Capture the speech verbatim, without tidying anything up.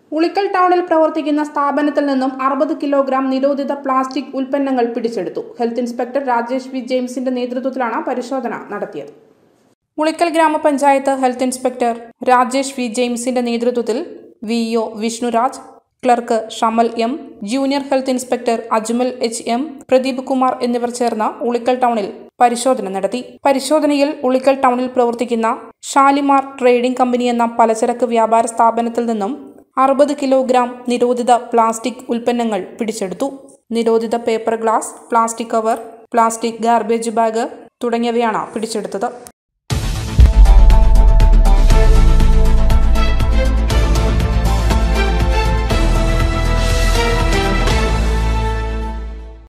ഉളിക്കൽ ടൗണിൽ പ്രവർത്തിക്കുന്ന സ്ഥാപനത്തിൽ നിന്നും അറുപത് കിലോഗ്രാം നിരോധിത പ്ലാസ്റ്റിക് ഉൽപ്പന്നങ്ങൾ പിടിച്ചെടുത്തു. ഹെൽത്ത് ഇൻസ്പെക്ടർ രാജേഷ് വി ജെയിംസിന്റെ നേതൃത്വത്തിലാണ് പരിശോധന നടത്തിയത്. ഉളിക്കൽ ഗ്രാമപഞ്ചായത്ത് ഹെൽത്ത് ഇൻസ്പെക്ടർ രാജേഷ് വി ജെയിംസിന്റെ നേതൃത്വത്തിൽ V E O Vishnuraj, clerk Shamal M, junior health inspector Ajmal H M, Pradeep Kumar എന്നിവർ ചേർന്ന് ഉളിക്കൽ ടൗണിൽ പരിശോധന നടത്തി. പരിശോധനയിൽ ഉളിക്കൽ ടൗണിൽ പ്രവർത്തിക്കുന്ന ഷാലിമാർ ട്രേഡിംഗ് കമ്പനി എന്ന പലചരക്ക് വ്യാപാര സ്ഥാപനത്തിൽ നിന്നും അറുപത് കിലോഗ്രാം നിരോധിത പ്ലാസ്റ്റിക് ഉൽപ്പന്നങ്ങൾ പിടിച്ചെടുത്തു. നിരോധിത paper glass, plastic cover, plastic garbage bag തുടങ്ങിയവയാണ് പിടിച്ചെടുത്തത്.